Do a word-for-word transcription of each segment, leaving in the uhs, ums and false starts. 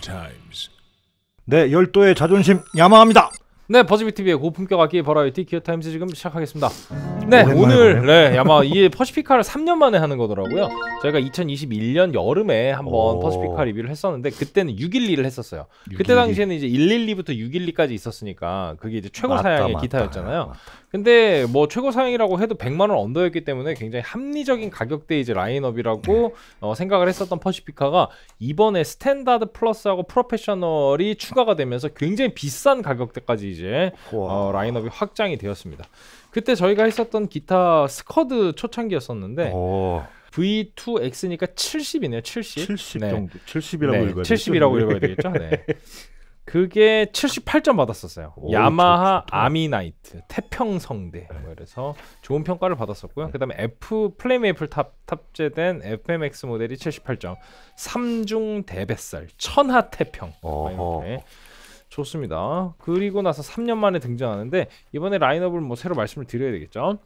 Times. 네, 열도의 자존심 야망합니다. 네, 버즈비티비의 고품격 악기 버라이티 기어타임즈 지금 시작하겠습니다. 네, 오랜만에 오늘 보네요. 네, 아마 이게 퍼시피카를 삼 년 만에 하는 거더라고요. 저희가 이천이십일 년 여름에 한번 오. 퍼시피카 리뷰를 했었는데 그때는 육백십이를 했었어요. 그때 육백십이. 당시에는 이제 백십이부터 육백십이까지 있었으니까 그게 이제 최고 맞다, 사양의 맞다, 기타였잖아요. 맞다. 근데 뭐 최고 사양이라고 해도 백만 원 언더였기 때문에 굉장히 합리적인 가격대 이제 라인업이라고 어, 생각을 했었던 퍼시피카가 이번에 스탠다드 플러스하고 프로페셔널이 추가가 되면서 굉장히 비싼 가격대까지 이제 어, 라인업이 확장이 되었습니다. 그때 저희가 했었던 기타 스커드 초창기였었는데 오, 브이 투 엑스니까 칠십이네요. 칠십. 칠십 네. 정도. 칠십이라고 네, 읽어야 되죠? 칠십이라고 읽어야 되겠죠. 네. 그게 칠십팔 점 받았었어요. 오, 야마하 좋다. 아미나이트 태평성대 뭐 그래서 좋은 평가를 받았었고요. 그다음에 F 플레임 애플 탑 탑재된 에프엠엑스 모델이 칠십팔 점, 삼중 대뱃살 천하 태평. 어허. 이렇게 좋습니다. 그리고 나서 삼 년 만에 등장하는데 이번에 라인업을 뭐 새로 말씀을 드려야 되겠죠.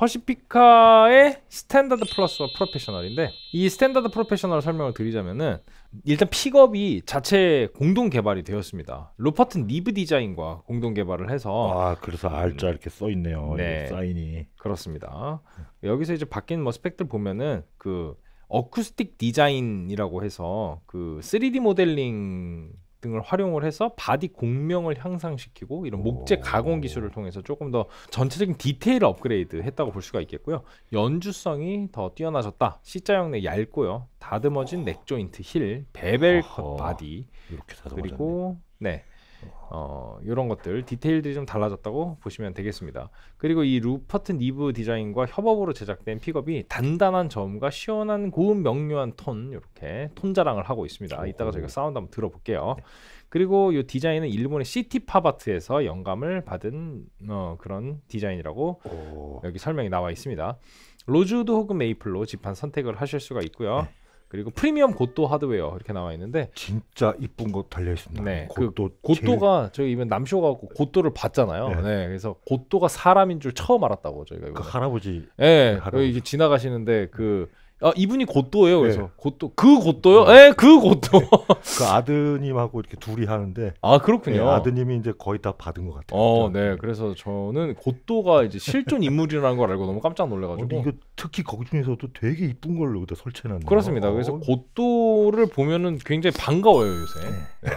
퍼시피카의 스탠다드 플러스와 프로페셔널인데 이 스탠다드 프로페셔널 설명을 드리자면은 일단 픽업이 자체 공동 개발이 되었습니다. 루퍼튼 니브 디자인과 공동 개발을 해서 아, 그래서 알짜 이렇게 써 있네요. 네. 이 사인이. 그렇습니다. 여기서 이제 바뀐 뭐 스펙들 보면은 그 어쿠스틱 디자인이라고 해서 그 쓰리디 모델링 등을 활용을 해서 바디 공명을 향상시키고 이런 목재 오. 가공 기술을 통해서 조금 더 전체적인 디테일을 업그레이드 했다고 볼 수가 있겠고요. 연주성이 더 뛰어나졌다. C자형 내 얇고요. 다듬어진 넥 조인트 힐, 베벨 컷 어허. 바디 이렇게 다듬어졌네. 그리고 네. 어, 이런 것들 디테일들이 좀 달라졌다고 보시면 되겠습니다. 그리고 이 루퍼트 니브 디자인과 협업으로 제작된 픽업이 단단한 저음과 시원한 고음 명료한 톤 이렇게 톤 자랑을 하고 있습니다. 이따가 저희가 사운드 한번 들어볼게요. 네. 그리고 이 디자인은 일본의 시티 팝아트에서 영감을 받은 어, 그런 디자인이라고 오. 여기 설명이 나와 있습니다. 로즈우드 혹은 메이플로 지판 선택을 하실 수가 있고요. 네. 그리고 프리미엄 고도 하드웨어 이렇게 나와 있는데 진짜 이쁜 거 달려 있습니다. 네, 곧도 고도가 저희 이번 남쇼 가고 고도를 봤잖아요. 네. 네. 그래서 고도가 사람인 줄 처음 알았다고 저희가 그 이번에. 할아버지. 네, 할아버지. 이게 지나가시는데 그 아, 이분이 고도예요. 그래서 네. 고도 그 고도요? 네, 그 고도. 그 아드님하고 이렇게 둘이 하는데 아 그렇군요. 네, 아드님이 이제 거의 다 받은 것 같아요. 어, 그죠? 네. 그래서 저는 고도가 이제 실존 인물이라는 걸 알고 너무 깜짝 어, 놀라가지고. 근데 이거 특히 거기 중에서도 되게 이쁜 걸 여기다 설치해놨네요. 그렇습니다. 그래서 어, 고도를 보면은 굉장히 반가워요 요새. 네.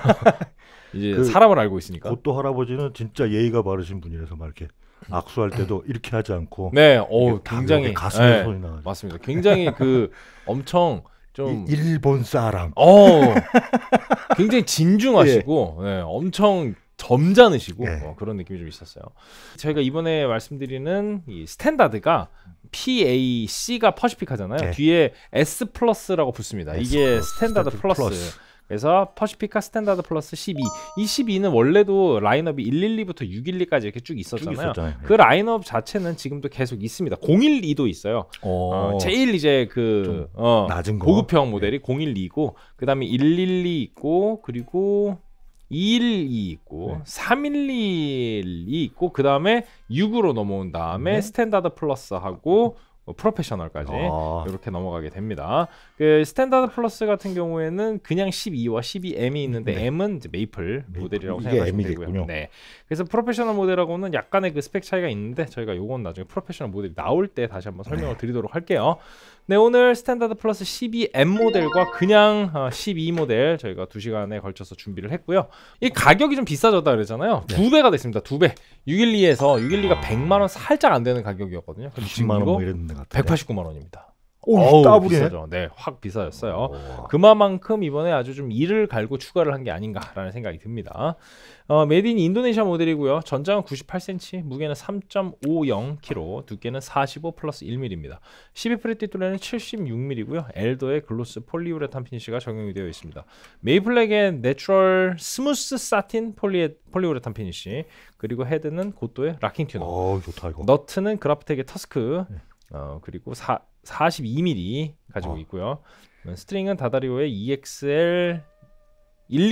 이제 그 사람을 알고 있으니까. 곧도 할아버지는 진짜 예의가 바르신 분이라서 막 이렇게 악수할 때도 이렇게 하지 않고 네, 어 이렇게 굉장히 가슴에 네, 손이 나가지고 맞습니다. 굉장히 그 엄청 좀 이- 일본 사람. 어, 굉장히 진중하시고 네, 엄청 점잖으시고 예. 어, 그런 느낌이 좀 있었어요. 저희가 이번에 말씀드리는 이 스탠다드가 피에이씨가 퍼시피카잖아요. 네. 뒤에 S 플러스라고 붙습니다. S 이게 플러스, 스탠다드 스탠다드 플러스. 플러스. 그래서 퍼시피카 스탠다드 플러스 십이. 이 십이는 원래도 라인업이 백십이부터 육백십이까지 이렇게 쭉 쭉 있었잖아요. 있었잖아요. 그 라인업 자체는 지금도 계속 있습니다. 공일이도 있어요. 어, 어, 제일 이제 그 좀 어, 낮은 거. 고급형 모델이 공일이고 그다음에 백십이 있고 그리고 이백십이 있고 네. 삼백십이 있고 그다음에 육으로 넘어온 다음에 네. 스탠다드 플러스하고 어, 프로페셔널까지 아. 이렇게 넘어가게 됩니다. 그 스탠다드 플러스 같은 경우에는 그냥 십이와 십이 엠이 있는데 네. M은 이제 메이플 메이플. 모델이라고 이게 생각하시면 되고요. M이겠군요. 네. 그래서 프로페셔널 모델하고는 약간의 그 스펙 차이가 있는데 저희가 요건 나중에 프로페셔널 모델이 나올 때 다시 한번 설명을 드리도록 할게요. 네, 오늘 스탠다드 플러스 십이 엠 모델과 그냥 어, 십이 모델 저희가 두 시간에 걸쳐서 준비를 했고요. 이 가격이 좀 비싸졌다 그랬잖아요. 네. 두 배가 됐습니다. 두 배. 육백십이에서 육백십이가 백만 원 살짝 안 되는 가격이었거든요. 근데 지금 십만 원 이거 뭐 이랬는데 같은데. 백팔십구만 원입니다. 오, 어우, 더블이네. 비싸죠. 네, 확 비싸졌어요. 오. 그만큼 이번에 아주 좀 이를 갈고 추가를 한 게 아닌가라는 생각이 듭니다. 어, 메이드 인 인도네시아 모델이고요. 전장은 구십팔 센티미터, 무게는 삼 점 오영 킬로그램, 두께는 사십오 플러스 일 밀리미터, 십이 프레티 뚜레는 칠십육 밀리미터고요. 엘도의 글로스 폴리우레탄 피니쉬가 적용이 되어 있습니다. 메이플렉의 내추럴 스무스 사틴 폴리, 폴리우레탄 피니쉬, 그리고 헤드는 고도의 락킹 튜너, 어, 좋다 이거. 너트는 그라프텍의 터스크, 네. 어, 그리고 사, 사십이 밀리미터 가지고 어. 있고요. 스트링은 다다리오의 이엑스엘 백이십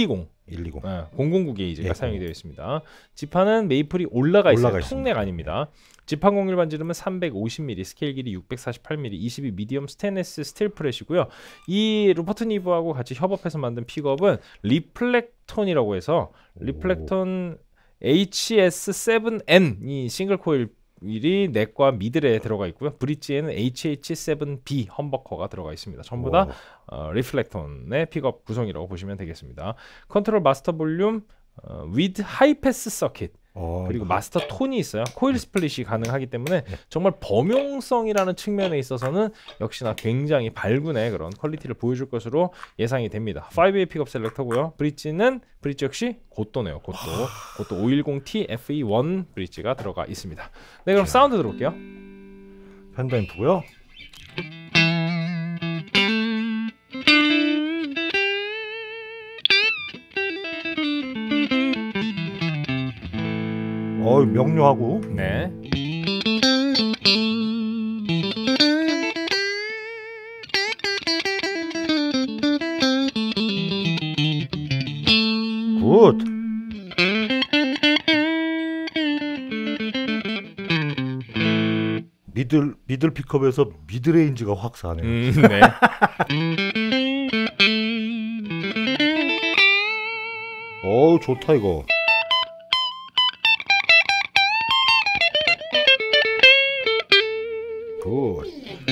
일이공. 네, 공공구 게이지가 예, 사용이 공공. 되어 있습니다. 지판은 메이플이 올라가 있어요. 올라가 통넥 아닙니다. 지판 공률 반지름은 삼백오십 밀리미터, 스케일 길이 육백사십팔 밀리미터, 이십이 미디엄 스테인리스 스틸 프렛이고요. 이 루퍼트 니브하고 같이 협업해서 만든 픽업은 리플렉톤이라고 해서 리플렉톤 에이치 에스 세븐 엔 이 싱글 코일 이 넥과 미들에 들어가 있고요. 브릿지에는 에이치 에이치 세븐 비 험버커가 들어가 있습니다. 전부 다 어, 리플렉톤의 픽업 구성이라고 보시면 되겠습니다. 컨트롤 마스터 볼륨 어, with 하이 패스 서킷 어, 그리고 마스터 톤이 있어요. 코일 스플릿이 가능하기 때문에 정말 범용성이라는 측면에 있어서는 역시나 굉장히 발군의 그런 퀄리티를 보여줄 것으로 예상이 됩니다. 파이브웨이 픽업 셀렉터고요. 브릿지는 브릿지 역시 곧도네요. 곧도 곧도 오백십 티 에프 이 원 브릿지가 들어가 있습니다. 네, 그럼 사운드 들어볼게요. 팬더 앰프고요. 어, 명료하고. 네. 굿. 미들 미들 픽업에서 미드 레인지가 확 사네요. 음, 네. 어우, 좋다 이거. 굿.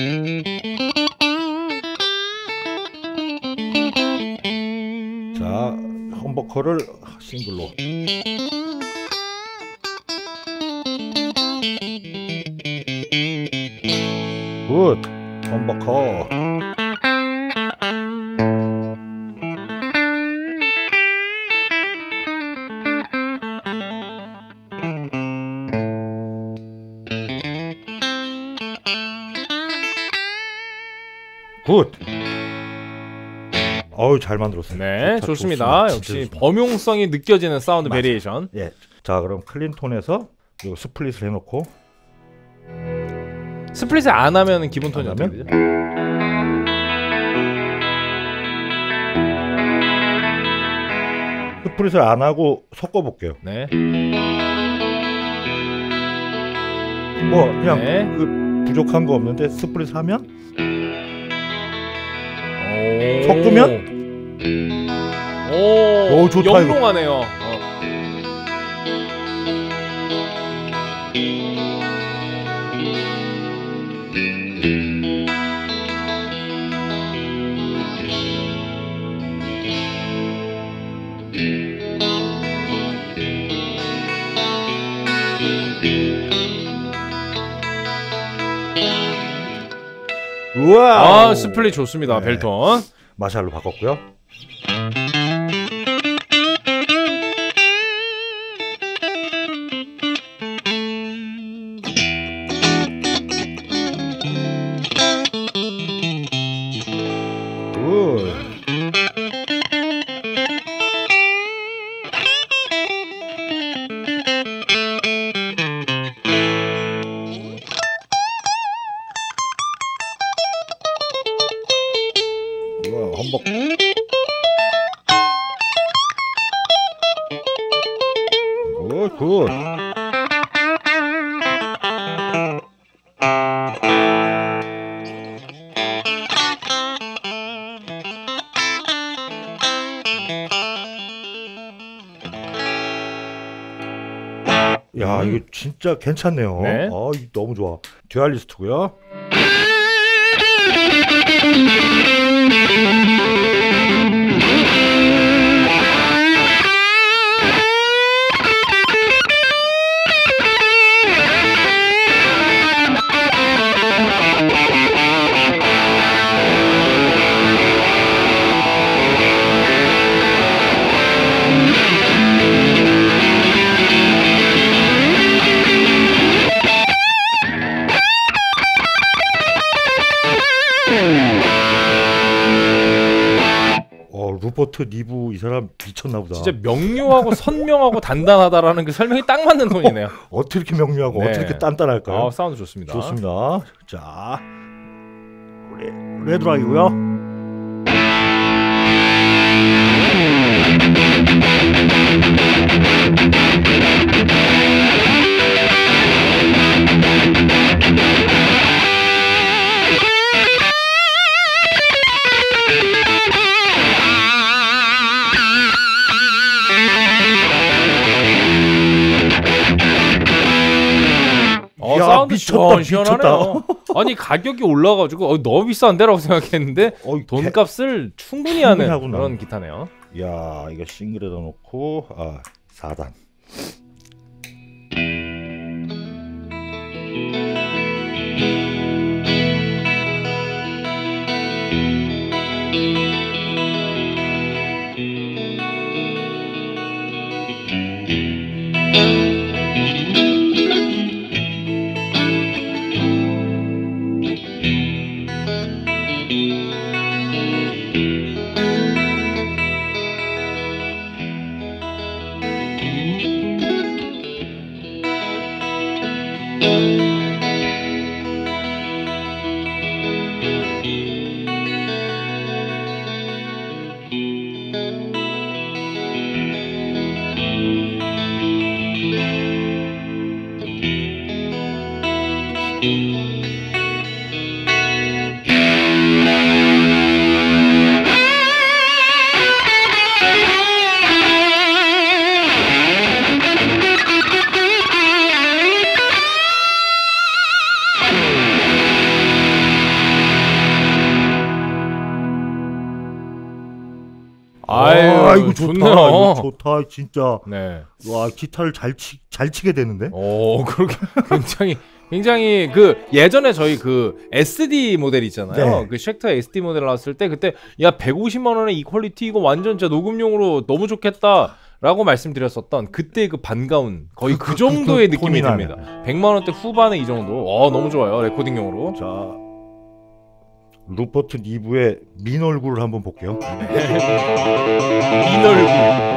자, 험버커를 싱글로. 굿. 험버커. 굿. 어우, 잘 만들었어요. 네, 좋다, 좋습니다. 좋습니다. 역시 진짜 좋습니다. 범용성이 느껴지는 사운드 맞아요. 베리에이션. 예. 자, 그럼 클린톤에서 요 스플릿을 해놓고 스플릿을 안 하면 기본 톤이 안 어떻게 하면? 되죠? 스플릿을 안 하고 섞어볼게요. 네. 뭐 그냥 네. 그 부족한 거 없는데 스플릿 하면 오. 섞으면? 오, 오, 좋다, 이거. 영롱하네요. 어. 우와. 아, 스플릿 좋습니다. 네. 벨톤. 마샬로 바꿨고요. 굿. 우와, 험벅. 굿, 굿. 야, 이거 진짜 괜찮네요. 네. 아, 이거 너무 좋아. 듀얼리스트고요. 어, 루퍼트 니브 이 사람 미쳤나 보다. 진짜 명료하고 선명하고 단단하다라는 그 설명이 딱 맞는 톤이네요. 어떻게 이렇게 명료하고 네. 어떻게 이렇게 단단할까요? 아, 사운드 좋습니다. 좋습니다. 자, 레, 레드락이고요. 사운드 미쳤다, 시원시원하네요. 아니 가격이 올라가지고 어, 너무 비싼데라고 생각했는데 어이, 돈값을 충분히 충분히 하는 하구나. 그런 기타네요. 야 이거 싱글에다 놓고 아 사 단. 아유, 아, 이거 좋다. 좋네요. 이거 좋다, 진짜. 네. 와, 기타를 잘, 치, 잘 치게 되는데? 오, 그렇게 굉장히 굉장히 그 예전에 저희 그 에스디 모델 있잖아요. 네. 그 쉑터 에스디 모델 나왔을 때 그때 야 백오십만 원에 이 퀄리티 이거 완전 진짜 녹음용으로 너무 좋겠다라고 말씀드렸었던 그때 그 반가운 거의 그, 그, 그, 정도의 그 느낌이 톤이 나네. 듭니다. 백만 원대 후반에 이 정도. 어, 너무 좋아요. 레코딩용으로. 자, 루퍼트 니브의 민 얼굴을 한번 볼게요. 민 얼굴.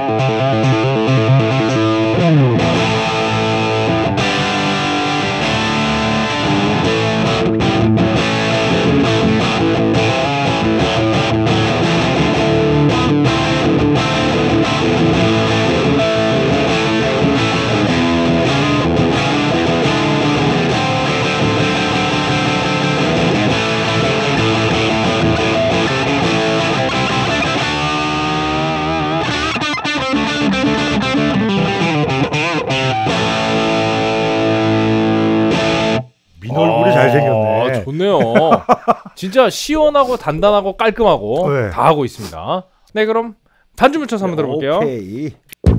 민 얼굴이 잘생겼네. 아, 좋네요. 진짜 시원하고 단단하고 깔끔하고 네. 다 하고 있습니다. 네, 그럼 반주 묻혀서 한번 들어볼게요. 오케이.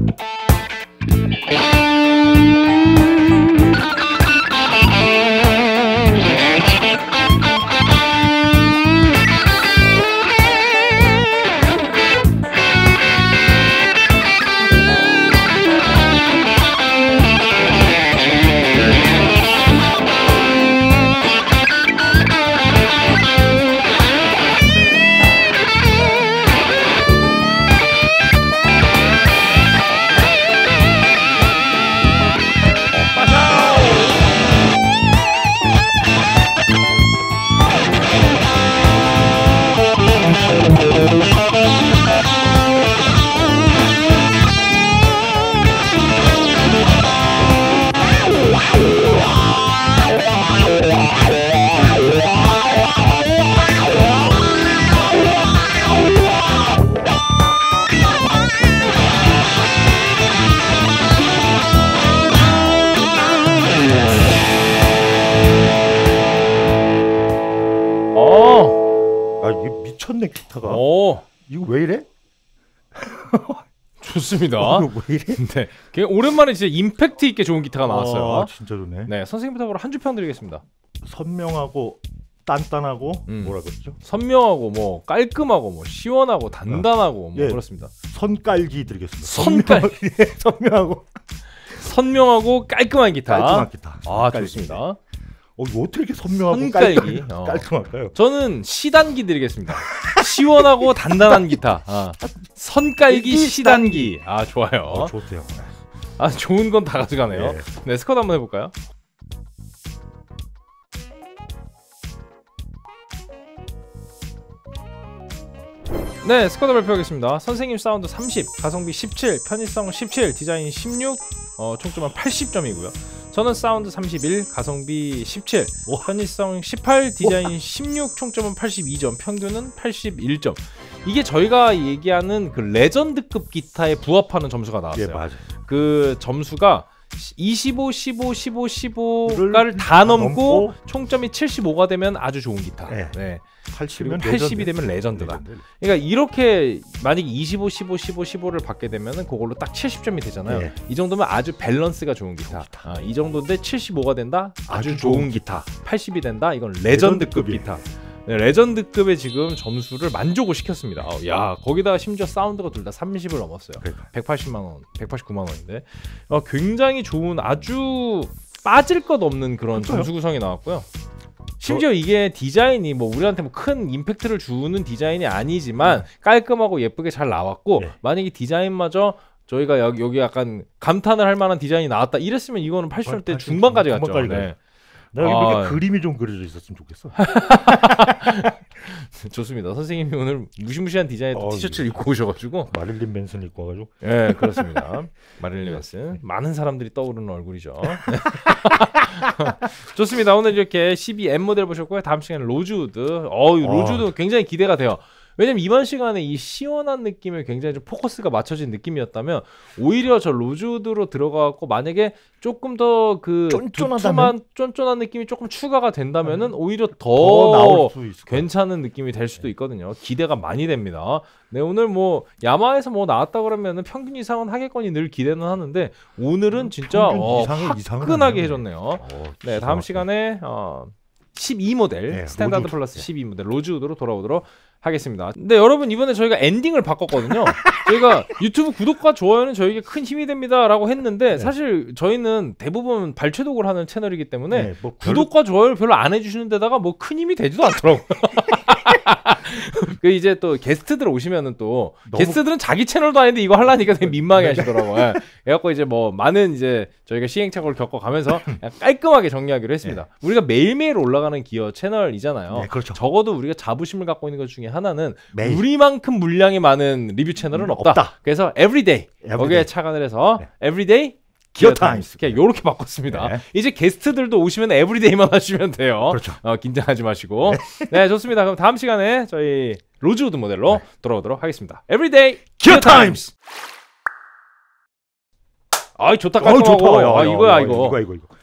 아, 이게 미쳤네, 기타가. 오, 이거 왜 이래? 좋습니다. 어, 이거 왜 이래? 네, 그냥 오랜만에 진짜 임팩트 있게 좋은 기타가 나왔어요. 아, 진짜 좋네. 네, 선생님부터 바로 한 주 평 드리겠습니다. 선명하고 단단하고 음. 뭐라 그랬죠? 선명하고 뭐 깔끔하고 뭐 시원하고 단단하고 뭐 예. 그렇습니다. 선깔기 드리겠습니다. 선깔. 선명- 예, 선명하고 선명하고 깔끔한 기타. 깔끔한 기타. 아, 선깔기. 좋습니다. 어, 이거 어떻게 이렇게 선명하고 선깔기. 깔끔, 어. 깔끔할까요? 저는 시단기 드리겠습니다. 시원하고 단단한 기타. 아, 선깔기 시단기. 아, 좋아요. 어, 좋대요. 아, 좋은 건 다 가져가네요. 예. 네, 스쿼드 한번 해볼까요? 네, 스쿼드 발표하겠습니다. 선생님 사운드 삼십, 가성비 십칠, 편의성 십칠, 디자인 십육, 어, 총점은 팔십 점이고요. 저는 사운드 삼십일, 가성비 십칠, 오. 편의성 십팔, 디자인 십육, 총점은 팔십이 점, 평균은 팔십일 점. 이게 저희가 얘기하는 그 레전드급 기타에 부합하는 점수가 나왔어요. 예, 맞아요. 그 점수가 이십오, 십오, 십오, 십오를 다 넘고, 넘고 총점이 칠십오가 되면 아주 좋은 기타. 네. 네. 팔십이면 팔십이 되면 레전드다. 레전드. 그러니까 이렇게 만약에 이십오, 십오, 십오, 십오를 받게 되면은 그걸로 딱 칠십 점이 되잖아요. 네. 이 정도면 아주 밸런스가 좋은 기타. 기타. 아, 이 정도인데 칠십오가 된다? 아주, 아주 좋은 기타. 팔십이 된다? 이건 레전드급 기타. 네, 레전드급의 지금 점수를 만족을 시켰습니다. 어, 야, 거기다가 심지어 사운드가 둘 다 삼십을 넘었어요. 그러니까. 백팔십만 원, 백팔십구만 원인데 어, 굉장히 좋은 아주 빠질 것 없는 그런 그렇죠? 점수 구성이 나왔고요. 심지어 저... 이게 디자인이 뭐 우리한테 뭐 큰 임팩트를 주는 디자인이 아니지만 네. 깔끔하고 예쁘게 잘 나왔고 네. 만약에 디자인마저 저희가 여기, 여기 약간 감탄을 할 만한 디자인이 나왔다 이랬으면 이거는 팔십 점대 중반까지 갔죠. 네. 나 여기 아... 그림이 좀 그려져 있었으면 좋겠어. 좋습니다. 선생님이 오늘 무시무시한 디자인의 어, 티셔츠를 입고 오셔가지고 마릴린 맨슨 입고 와가지고. 예, 네, 그렇습니다. 마릴린 맨슨 많은 사람들이 떠오르는 얼굴이죠. 좋습니다. 오늘 이렇게 십이 엠 모델 보셨고요. 다음 시간에 로즈우드. 어, 로즈우드 어. 굉장히 기대가 돼요. 왜냐면 이번 시간에 이 시원한 느낌에 굉장히 좀 포커스가 맞춰진 느낌이었다면 오히려 저 로즈우드로 들어가고 만약에 조금 더 그 두툼한 쫀쫀한 느낌이 조금 추가가 된다면은 음. 오히려 더, 더 나올 수 있을 괜찮은 느낌이 될 수도 있거든요. 기대가 많이 됩니다. 네, 오늘 뭐 야마에서 뭐 나왔다 그러면은 평균 이상은 하겠거니 늘 기대는 하는데 오늘은 진짜 어, 화끈하게 해줬네요. 어, 네, 다음 시간에 어, 십이 모델 네, 스탠다드 로즈우드. 플러스 십이 모델 로즈우드로 돌아오도록 하겠습니다. 근데 여러분 이번에 저희가 엔딩을 바꿨거든요. 저희가 유튜브 구독과 좋아요는 저에게 큰 힘이 됩니다 라고 했는데 네. 사실 저희는 대부분 발췌독을 하는 채널이기 때문에 네, 뭐 별로... 구독과 좋아요를 별로 안 해주시는 데다가 뭐 큰 힘이 되지도 않더라고요. 그 이제 또 게스트들 오시면은 또 너무... 게스트들은 자기 채널도 아닌데 이거 하려니까 되게 민망해 하시더라고요. 예. 그래갖고 이제 뭐 많은 이제 저희가 시행착오를 겪어가면서 깔끔하게 정리하기로 했습니다. 네. 우리가 매일매일 올라가는 기어 채널이잖아요. 네, 그렇죠. 적어도 우리가 자부심을 갖고 있는 것 중에 하나는 매일. 우리만큼 물량이 많은 리뷰 채널은 없다. 없다. 그래서 everyday, everyday. 거기에 착안을 해서 네. everyday 기어 타임스 이렇게 바꿨습니다. 네. 이제 게스트들도 오시면 에브리데이만 하시면 돼요. 그렇죠. 어, 긴장하지 마시고. 네. 네, 좋습니다. 그럼 다음 시간에 저희 로즈우드 모델로 네. 돌아오도록 하겠습니다. 에브리데이 기어 타임스. 아, 좋다 깔끔하고. 아, 이거야 이거. 이거 이거 이거.